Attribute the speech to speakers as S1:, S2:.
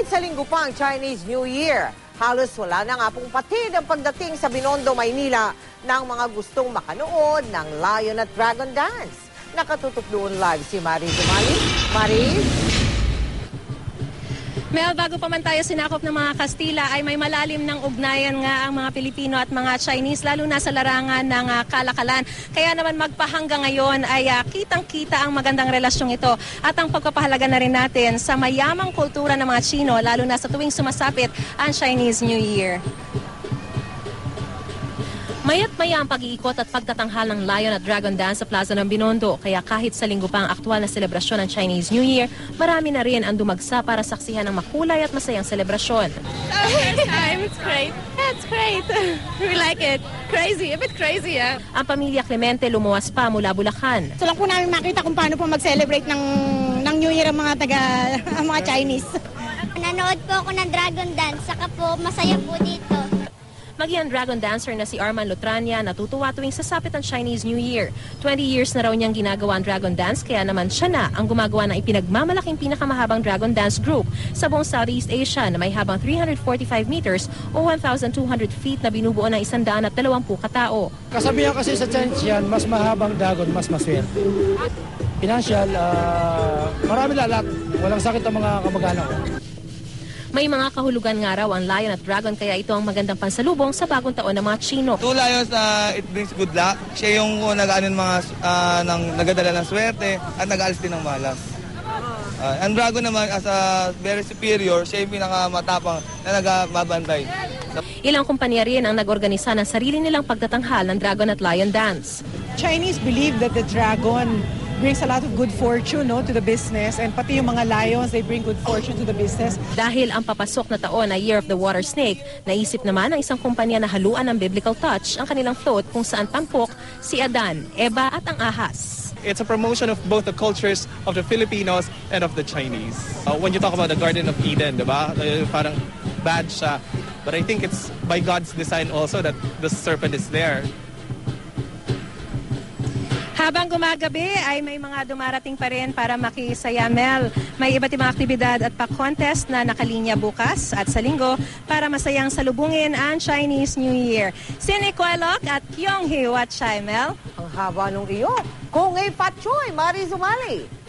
S1: Kahit sa linggo pa ang Chinese New Year, halos wala na nga pong patid ang pagdating sa Binondo, Maynila ng mga gustong makanood ng Lion at Dragon Dance. Nakatutok doon live si Maris Dumali. Maris?
S2: Mel, bago pa man tayo sinakop ng mga Kastila ay may malalim ng ugnayan nga ang mga Pilipino at mga Chinese, lalo na sa larangan ng kalakalan. Kaya naman magpahanggang ngayon ay kitang-kita ang magandang relasyong ito at ang pagpapahalaga na rin natin sa mayamang kultura ng mga Chino, lalo na sa tuwing sumasapit ang Chinese New Year. Mayat-maya ang pag-iikot at pagtatanghal ng Lion at Dragon Dance sa Plaza ng Binondo. Kaya kahit sa linggo pa ang aktwal na selebrasyon ng Chinese New Year, marami na rin ang dumagsa para saksihan ng makulay at masayang selebrasyon.
S3: Our first time, it's great. It's great. We like it. Crazy, a bit crazy, yeah.
S2: Ang pamilya Clemente lumuwas pa mula Bulacan.
S4: So lang po namin makita kung paano po mag-celebrate ng New Year ang mga Chinese.
S5: Nanood po ako ng Dragon Dance, saka po masaya po dito.
S2: Maging ang dragon dancer na si Arman Lotrania natutuwa tuwing sasapit ang Chinese New Year. 20 years na raw niyang ginagawa ang dragon dance, kaya naman siya na ang gumagawa ng ipinagmamalaking pinakamahabang dragon dance group sa buong Southeast Asia na may habang 345 meters o 1,200 feet na binubuo ng 120 katao.
S6: Kasabihan kasi sa Chinese mas mahabang dragon, mas maswerte. Financial, marami lalat. Walang sakit ang mga kamag-anak ko.
S2: May mga kahulugan nga raw ang Lion at Dragon, kaya ito ang magandang pansalubong sa bagong taon ng mga Chino.
S7: Two lions na it brings good luck. Siya yung nag-ano nagadala ng swerte at nag-aalis din ng malas. Ang Dragon naman as a very superior, siya yung pinakamatapang na nagmabantay.
S2: Ilang kumpanya rin ang nag-organisa ng sarili nilang pagtatanghal ng Dragon at Lion Dance.
S8: Chinese believe that the dragon brings a lot of good fortune to the business, and pati yung mga lions, they bring good fortune to the business.
S2: Dahil ang papasok na taon na Year of the Water Snake, naisip naman ng isang kumpanya na haluan ng biblical touch ang kanilang float kung saan tampok si Adan, Eva at ang ahas.
S9: It's a promotion of both the cultures of the Filipinos and of the Chinese. When you talk about the Garden of Eden, diba? Parang bad siya. But I think it's by God's design also that the serpent is there.
S2: Habang gumagabi ay may mga dumarating pa rin para makisaya, Mel. May iba't ibang aktibidad at pa-contest na nakalinya bukas at sa linggo para masayang salubungin ang Chinese New Year. Sine Kualok at Kyung Hee Wat Chai, Mel.
S1: Ang haba nung iyo. Kung ay Patchoy, Maris Dumali.